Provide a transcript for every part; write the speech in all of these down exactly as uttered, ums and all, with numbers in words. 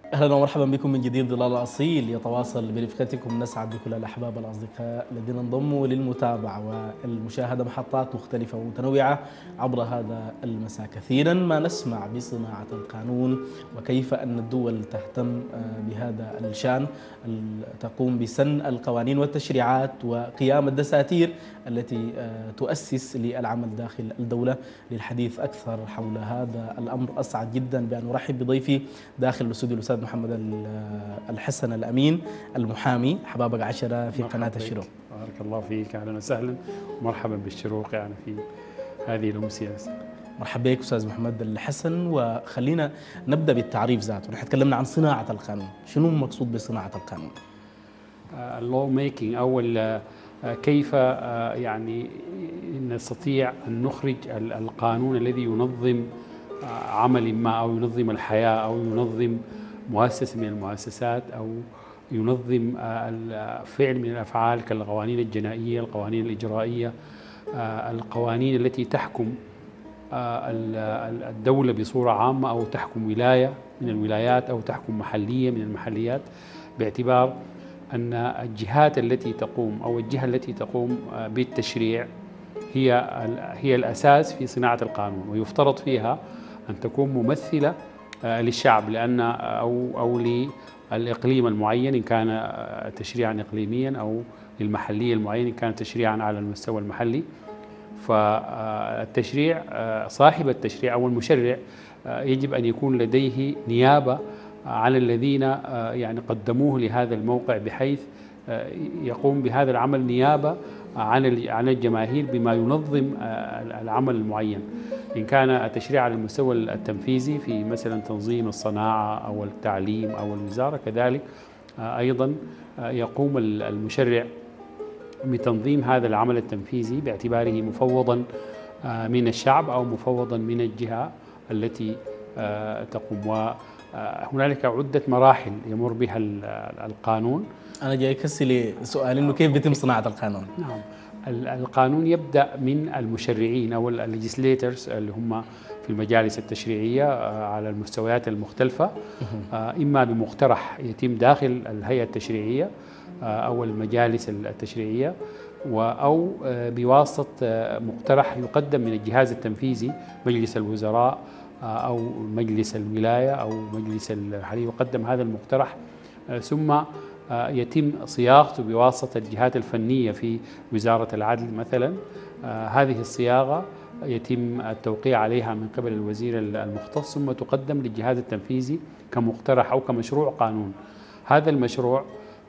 أهلا ومرحبا بكم من جديد. ظلال الأصيل يتواصل برفقتكم. نسعد بكل الأحباب الأصدقاء الذين انضموا للمتابعة والمشاهدة محطات مختلفة ومتنوعة عبر هذا المساء. كثيرا ما نسمع بصناعة القانون وكيف أن الدول تهتم بهذا الشأن، تقوم بسن القوانين والتشريعات وقيام الدساتير التي تؤسس للعمل داخل الدولة. للحديث أكثر حول هذا الأمر أسعد جدا بأن أرحب بضيفي داخل الاستوديو الأستاذ محمد الحسن الأمين، المحامي. حبابك عشرة في قناة الشروق. بارك الله فيك، أهلا وسهلا ومرحبا بالشروق يعني في هذه الأمسية. مرحبا بك أستاذ محمد الحسن، وخلينا نبدأ بالتعريف ذاته. نحن تكلمنا عن صناعة القانون، شنو المقصود بصناعة القانون؟ اللو ميكينج أو كيف يعني نستطيع أن نخرج القانون الذي ينظم عمل ما أو ينظم الحياة أو ينظم مؤسسة من المؤسسات أو ينظم فعل من الأفعال كالقوانين الجنائية، القوانين الإجرائية، القوانين التي تحكم الدولة بصورة عامة أو تحكم ولاية من الولايات أو تحكم محلية من المحليات، باعتبار أن الجهات التي تقوم أو الجهة التي تقوم بالتشريع هي هي الأساس في صناعة القانون، ويفترض فيها أن تكون ممثلة للشعب لأن أو أو للإقليم المعين إن كان تشريعا إقليميا، أو للمحلية المعين إن كان تشريعا على المستوى المحلي. فالتشريع صاحب التشريع أو المشرع يجب أن يكون لديه نيابة على الذين يعني قدموه لهذا الموقع، بحيث يقوم بهذا العمل نيابة عن عن الجماهير بما ينظم العمل المعين. إن كان التشريع على المستوى التنفيذي في مثلا تنظيم الصناعة أو التعليم أو الوزارة، كذلك أيضا يقوم المشرع بتنظيم هذا العمل التنفيذي باعتباره مفوضا من الشعب أو مفوضا من الجهة التي تقوم. وهنالك عدة مراحل يمر بها القانون. أنا جاي كسلي سؤال إنه كيف بيتم صناعة القانون؟ نعم، القانون يبدأ من المشرعين أو الليجيسليترز اللي هم في المجالس التشريعية على المستويات المختلفة، إما بمقترح يتم داخل الهيئة التشريعية أو المجالس التشريعية، أو بواسطة مقترح يقدم من الجهاز التنفيذي مجلس الوزراء أو مجلس الولاية أو مجلس الحرية. يقدم هذا المقترح ثم يتم صياغته بواسطة الجهات الفنية في وزارة العدل مثلا. هذه الصياغة يتم التوقيع عليها من قبل الوزير المختص، ثم تقدم للجهاز التنفيذي كمقترح أو كمشروع قانون. هذا المشروع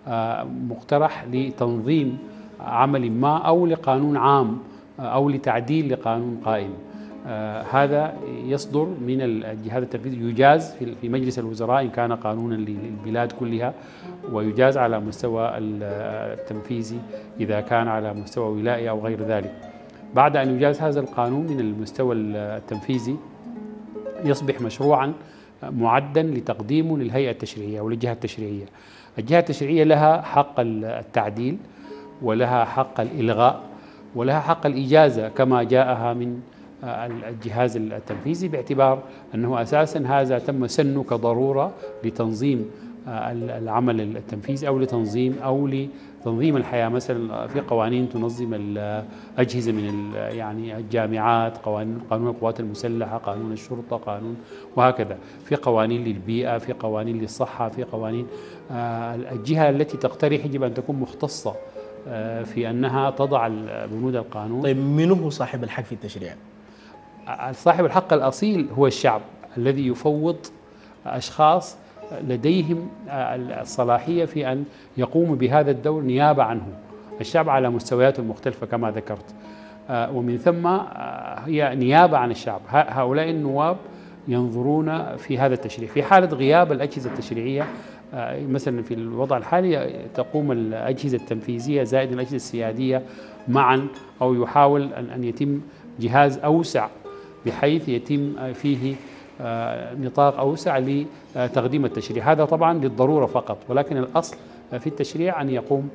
مقترح لتنظيم عمل ما أو لقانون عام أو لتعديل لقانون قائم. آه هذا يصدر من الجهاز التنفيذي، يجاز في مجلس الوزراء إن كان قانونا للبلاد كلها، ويجاز على مستوى التنفيذي إذا كان على مستوى ولائي أو غير ذلك. بعد أن يجاز هذا القانون من المستوى التنفيذي يصبح مشروعا معدا لتقديمه للهيئة التشريعية أو للجهة التشريعية. الجهة التشريعية لها حق التعديل ولها حق الإلغاء ولها حق الإجازة كما جاءها من الجهاز التنفيذي، باعتبار أنه أساسا هذا تم سنه كضرورة لتنظيم العمل التنفيذي أو لتنظيم أو لتنظيم الحياة. مثلا في قوانين تنظم الأجهزة من يعني الجامعات، قوانين قانون القوات المسلحة، قانون الشرطة، قانون وهكذا. في قوانين للبيئة، في قوانين للصحة، في قوانين. الجهة التي تقترح يجب أن تكون مختصة في أنها تضع بنود القانون. طيب من هو صاحب الحق في التشريع؟ صاحب الحق الأصيل هو الشعب الذي يفوض أشخاص لديهم الصلاحية في أن يقوموا بهذا الدور نيابة عنه. الشعب على مستوياته المختلفة كما ذكرت، ومن ثم هي نيابة عن الشعب. هؤلاء النواب ينظرون في هذا التشريع. في حالة غياب الأجهزة التشريعية مثلا في الوضع الحالي تقوم الأجهزة التنفيذية زائد الأجهزة السيادية معا، أو يحاول أن يتم جهاز أوسع بحيث يتم فيه نطاق أوسع لتقديم التشريع. هذا طبعا للضرورة فقط، ولكن الأصل في التشريع أن يقوم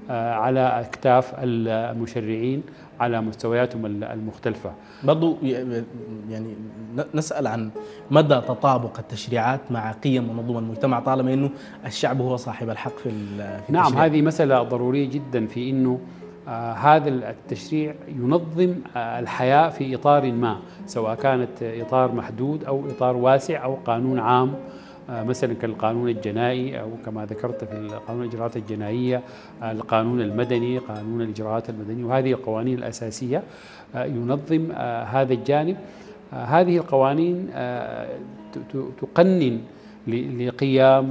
على أكتاف المشرعين على مستوياتهم المختلفة. برضو يعني نسأل عن مدى تطابق التشريعات مع قيم ونظم المجتمع، طالما أنه الشعب هو صاحب الحق في نعم التشريع. هذه مسألة ضرورية جدا في أنه آه هذا التشريع ينظم آه الحياة في إطار ما، سواء كانت إطار محدود أو إطار واسع أو قانون عام، آه مثلا كالقانون الجنائي أو كما ذكرت في قانون الإجراءات الجنائية، آه القانون المدني، قانون الإجراءات المدنية، وهذه القوانين الأساسية آه ينظم آه هذا الجانب. آه هذه القوانين آه تقنن لقيم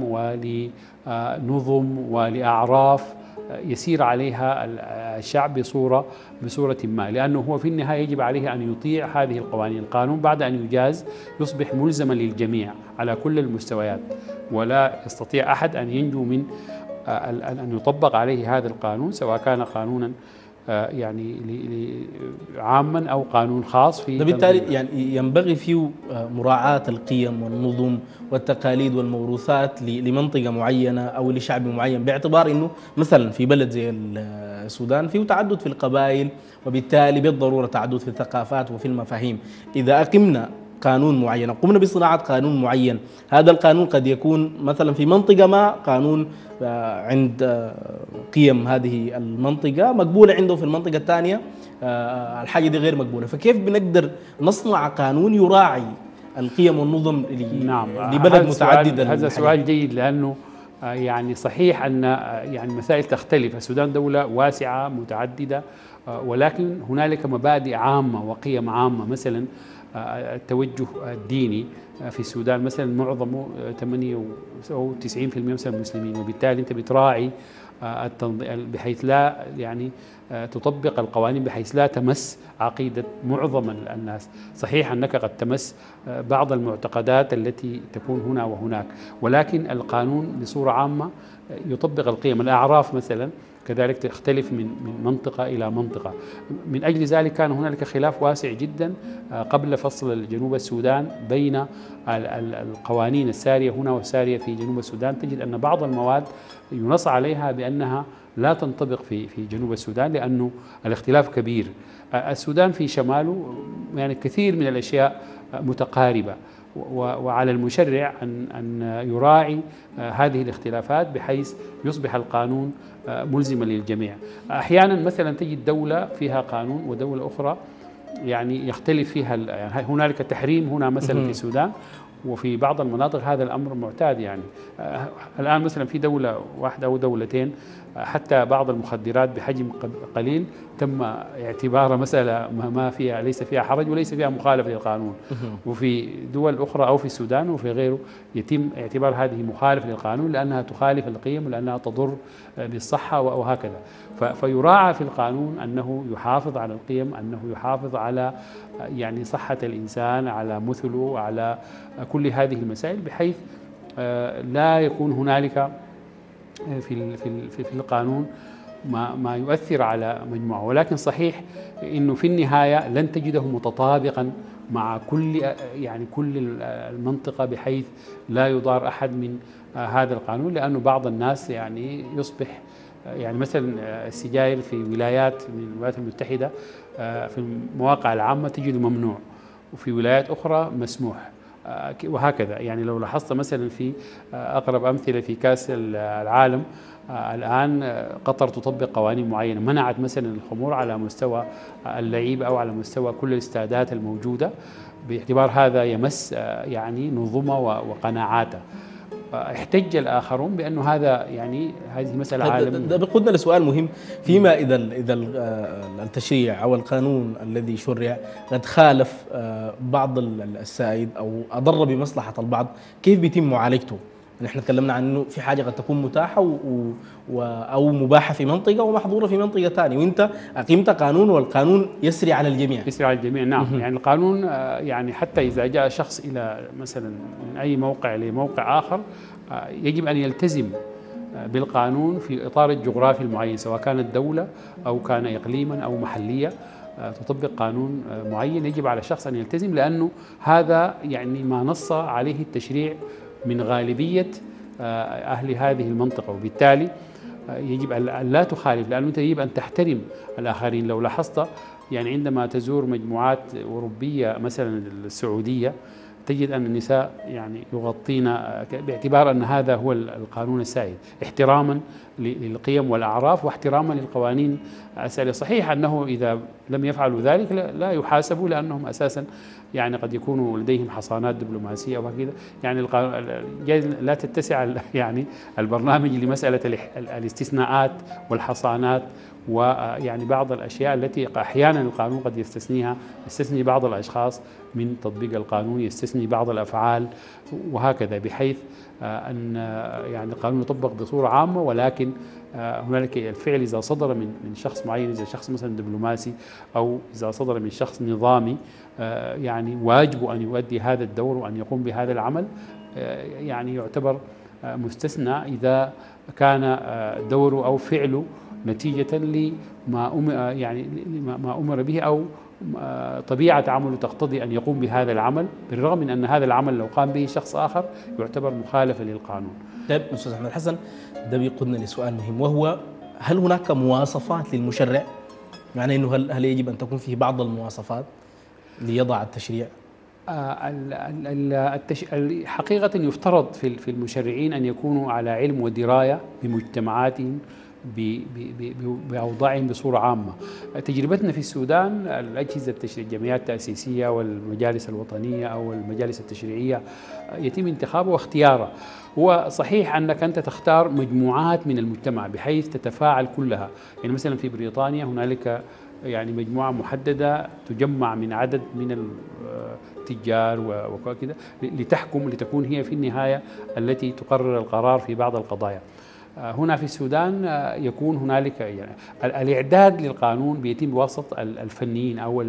ولنظم ولأعراف يسير عليها الشعب بصورة بصورة ما، لأنه هو في النهاية يجب عليه أن يطيع هذه القوانين. القانون بعد أن يجاز يصبح ملزما للجميع على كل المستويات، ولا يستطيع أحد أن ينجو من أن يطبق عليه هذا القانون، سواء كان قانونا يعني عاما أو قانون خاص. في بالتالي يعني ينبغي فيه مراعاة القيم والنظم والتقاليد والموروثات لمنطقة معينة أو لشعب معين، باعتبار أنه مثلا في بلد زي السودان فيه تعدد في القبائل، وبالتالي بالضرورة تعدد في الثقافات وفي المفاهيم. إذا أقمنا قانون معين، قمنا بصناعة قانون معين، هذا القانون قد يكون مثلا في منطقة ما قانون عند قيم هذه المنطقة مقبولة عنده في المنطقة الثانية الحاجة دي غير مقبولة، فكيف بنقدر نصنع قانون يراعي القيم والنظم نعم لبلد متعدد؟ هذا سؤال جيد، لأنه يعني صحيح أن يعني مسائل تختلف. السودان دولة واسعة متعددة، ولكن هنالك مبادئ عامة وقيم عامة، مثلا التوجه الديني في السودان مثلا معظمه ثمانية أو تسعين بالمئة مثلا مسلمين، وبالتالي أنت بتراعي بحيث لا يعني تطبق القوانين بحيث لا تمس عقيدة معظم الناس. صحيح أنك قد تمس بعض المعتقدات التي تكون هنا وهناك، ولكن القانون بصورة عامة يطبق القيم. الأعراف مثلا كذلك تختلف من من منطقة إلى منطقة. من أجل ذلك كان هنالك خلاف واسع جدا قبل فصل جنوب السودان بين القوانين السارية هنا والسارية في جنوب السودان. تجد أن بعض المواد ينص عليها بأنها لا تنطبق في في جنوب السودان، لأنه الاختلاف كبير. السودان في شماله يعني كثير من الأشياء متقاربة، وعلى المشرع أن أن يراعي هذه الاختلافات بحيث يصبح القانون ملزما للجميع. أحيانا مثلا تجد دولة فيها قانون ودولة أخرى يعني يختلف فيها، يعني هنالك تحريم هنا مثلا في السودان، وفي بعض المناطق هذا الأمر معتاد. يعني الآن مثلا في دولة واحدة أو دولتين حتى بعض المخدرات بحجم قليل تم اعتبارها مسألة ما فيها ليس فيها حرج وليس فيها مخالفة للقانون، وفي دول أخرى أو في السودان وفي غيره يتم اعتبار هذه مخالفة للقانون لأنها تخالف القيم ولأنها تضر بالصحة وهكذا. فيراعى في القانون أنه يحافظ على القيم، أنه يحافظ على يعني صحة الإنسان، على مثله، على كل هذه المسائل، بحيث لا يكون هنالك في في في القانون ما ما يؤثر على مجموعة. ولكن صحيح انه في النهاية لن تجده متطابقا مع كل يعني كل المنطقة بحيث لا يضار احد من هذا القانون، لانه بعض الناس يعني يصبح يعني مثلا السجاير في ولايات من الولايات المتحدة في المواقع العامة تجد ممنوع، وفي ولايات أخرى مسموح، وهكذا. يعني لو لاحظت مثلا في أقرب أمثلة في كأس العالم الآن قطر تطبق قوانين معينة، منعت مثلا الخمور على مستوى اللعيبة أو على مستوى كل الاستادات الموجودة، باعتبار هذا يمس يعني نظمه وقناعاته. احتج الآخرون بأنه هذا يعني هذه مسألة عالمية. ده بيقودنا لسؤال مهم، فيما إذا إذا التشريع أو القانون الذي شرع قد خالف بعض السائد أو أضر بمصلحة البعض، كيف بيتم معالجته؟ نحن تكلمنا عن انه في حاجه قد تكون متاحه و... و... او مباحه في منطقه ومحظوره في منطقه ثانيه، وانت اقمت قانون والقانون يسري على الجميع. يسري على الجميع، نعم. يعني القانون يعني حتى اذا جاء شخص الى مثلا من اي موقع لموقع اخر يجب ان يلتزم بالقانون في اطار الجغرافي المعين، سواء كانت دوله او كان اقليما او محليه تطبق قانون معين، يجب على الشخص ان يلتزم، لانه هذا يعني ما نص عليه التشريع من غالبية أهل هذه المنطقة. وبالتالي يجب أن لا تخالف، لأنه أنت يجب أن تحترم الآخرين. لو لاحظت يعني عندما تزور مجموعات أوروبية مثلا السعودية تجد أن النساء يعني يغطين باعتبار أن هذا هو القانون السائد، احتراما للقيم والأعراف واحتراما للقوانين السائدة. صحيح أنه إذا لم يفعلوا ذلك لا يحاسبوا، لأنهم أساسا يعني قد يكونوا لديهم حصانات دبلوماسية وكذا. يعني لا تتسع يعني البرنامج لمسألة الاستثناءات والحصانات ويعني بعض الأشياء التي أحيانا القانون قد يستثنيها، يستثني بعض الأشخاص من تطبيق القانون، يستثني بعض الأفعال وهكذا، بحيث أن يعني القانون يطبق بصورة عامة، ولكن هنالك الفعل إذا صدر من من شخص معين، إذا شخص مثلا دبلوماسي أو إذا صدر من شخص نظامي يعني واجبه أن يؤدي هذا الدور وأن يقوم بهذا العمل، يعني يعتبر مستثنى إذا كان دوره أو فعله نتيجة لما أمر يعني ما أمر به أو طبيعة عمله تقتضي أن يقوم بهذا العمل، بالرغم من أن هذا العمل لو قام به شخص آخر يعتبر مخالفة للقانون. طيب أستاذ أحمد حسن، ده بيقودنا لسؤال مهم، وهو هل هناك مواصفات للمشرع؟ يعني أنه هل هل يجب أن تكون فيه بعض المواصفات ليضع التشريع؟ حقيقة يفترض في المشرعين أن يكونوا على علم ودراية بمجتمعاتهم بأوضاعهم بصورة عامة. تجربتنا في السودان الأجهزة التشريعية، الجمعيات التأسيسية والمجالس الوطنية أو المجالس التشريعية يتم انتخابه واختياره. هو صحيح أنك أنت تختار مجموعات من المجتمع بحيث تتفاعل كلها. يعني مثلا في بريطانيا هنالك يعني مجموعة محددة تجمع من عدد من التجار وكذا لتحكم، لتكون هي في النهاية التي تقرر القرار في بعض القضايا. هنا في السودان يكون هنالك يعني الإعداد للقانون بيتم بواسطة الفنيين أو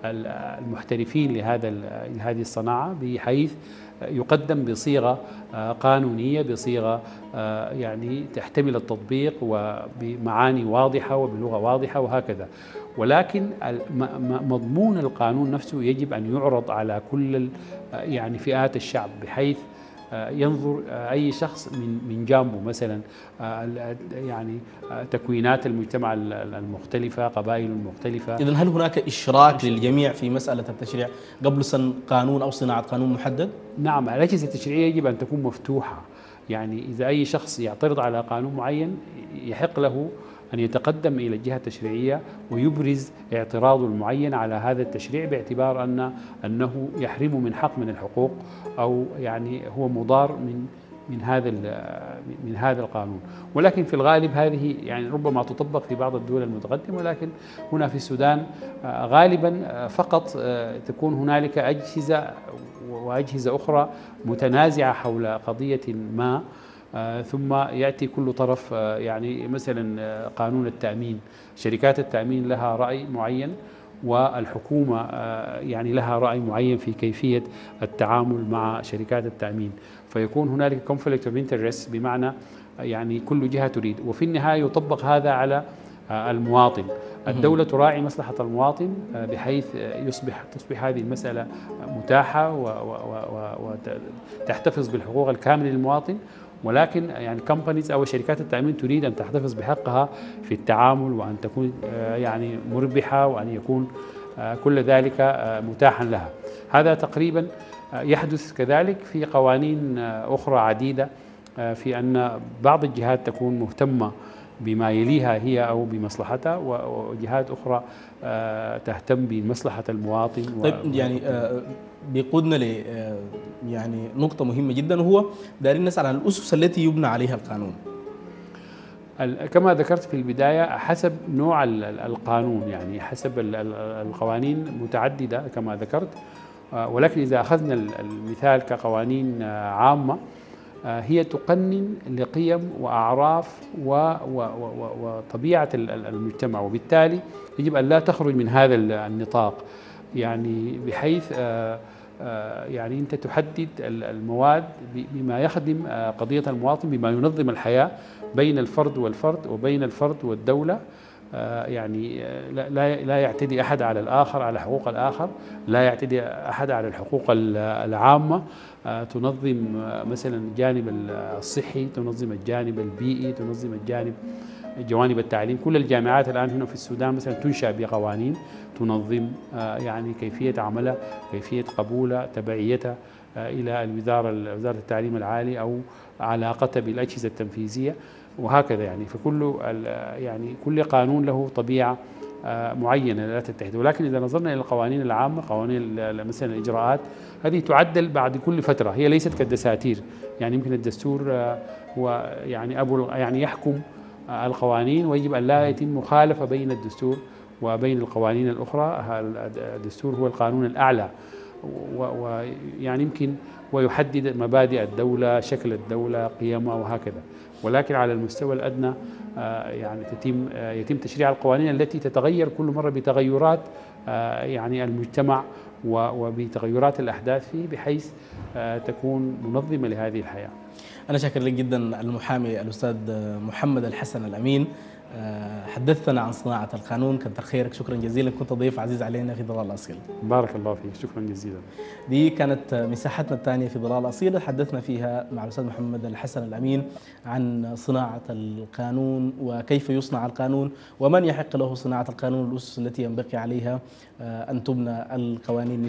المحترفين لهذا لهذه الصناعة، بحيث يقدم بصيغة قانونية، بصيغة يعني تحتمل التطبيق وبمعاني واضحة وبلغة واضحة وهكذا. ولكن مضمون القانون نفسه يجب أن يعرض على كل يعني فئات الشعب، بحيث ينظر أي شخص من من جانبه، مثلا يعني تكوينات المجتمع المختلفة، قبائل المختلفة. إذن هل هناك إشراك للجميع في مسألة التشريع قبل صنع قانون أو صناعة قانون محدد؟ نعم، الأجهزة التشريعية يجب أن تكون مفتوحة. يعني إذا أي شخص يعترض على قانون معين يحق له أن يتقدم إلى الجهة التشريعية ويبرز اعتراضه المعين على هذا التشريع، باعتبار أن أنه يحرمه من حق من الحقوق أو يعني هو مضار من من هذا من هذا القانون. ولكن في الغالب هذه يعني ربما تطبق في بعض الدول المتقدمة، ولكن هنا في السودان غالبا فقط تكون هنالك أجهزة وأجهزة أخرى متنازعة حول قضية ما، آه ثم يأتي كل طرف آه يعني مثلا آه قانون التأمين، شركات التأمين لها رأي معين والحكومة آه يعني لها رأي معين في كيفية التعامل مع شركات التأمين، فيكون هنالك conflict of interest، بمعنى يعني كل جهة تريد، وفي النهاية يطبق هذا على آه المواطن. الدولة تراعي مصلحة المواطن بحيث يصبح تصبح هذه المسألة متاحة وتحتفظ بالحقوق الكاملة للمواطن، ولكن يعني كومبانيز أو شركات التأمين تريد أن تحتفظ بحقها في التعامل، وأن تكون يعني مربحة، وأن يكون كل ذلك متاحا لها. هذا تقريبا يحدث كذلك في قوانين أخرى عديدة، في أن بعض الجهات تكون مهتمة بما يليها هي أو بمصلحتها، وجهات أخرى تهتم بمصلحة المواطن. طيب يعني بيقودنا ل يعني نقطة مهمة جدا، وهو دارين نسأل عن الأسس التي يبنى عليها القانون. كما ذكرت في البداية حسب نوع القانون، يعني حسب القوانين متعددة كما ذكرت، ولكن إذا أخذنا المثال كقوانين عامة هي تقنن لقيم وأعراف وطبيعة المجتمع، وبالتالي يجب أن لا تخرج من هذا النطاق، يعني بحيث يعني أنت تحدد المواد بما يخدم قضية المواطن، بما ينظم الحياة بين الفرد والفرد وبين الفرد والدولة، يعني لا لا يعتدي أحد على الآخر، على حقوق الآخر، لا يعتدي أحد على الحقوق العامة، تنظم مثلا الجانب الصحي، تنظم الجانب البيئي، تنظم الجانب جوانب التعليم. كل الجامعات الآن هنا في السودان مثلا تنشأ بقوانين تنظم يعني كيفية عملها، كيفية قبولها، تبعيتها إلى الوزارة وزارة التعليم العالي أو علاقتها بالأجهزة التنفيذية وهكذا. يعني فكل يعني كل قانون له طبيعة معينة لا تتحد. ولكن إذا نظرنا إلى القوانين العامة، قوانين مثلا الإجراءات، هذه تعدل بعد كل فترة، هي ليست كالدساتير. يعني يمكن الدستور هو يعني أبو يعني يحكم القوانين، ويجب أن لا يتم مخالفة بين الدستور وبين القوانين الأخرى. الدستور هو القانون الأعلى، ويعني يمكن ويحدد مبادئ الدولة، شكل الدولة، قيمها وهكذا. ولكن على المستوى الأدنى يعني تتم يتم تشريع القوانين التي تتغير كل مرة بتغيرات يعني المجتمع وبتغيرات الأحداث فيه، بحيث تكون منظمة لهذه الحياة. أنا شاكر لك جدا المحامي الأستاذ محمد الحسن الأمين، حدثنا عن صناعة القانون. كتر خيرك، شكرا جزيلا، كنت ضيف عزيز علينا في ظلال أصيل. بارك الله فيك، شكرا جزيلا. دي كانت مساحتنا الثانية في ظلال أصيل، حدثنا فيها مع الأستاذ محمد الحسن الأمين عن صناعة القانون وكيف يصنع القانون ومن يحق له صناعة القانون، الأسس التي ينبغي عليها أن تبنى القوانين.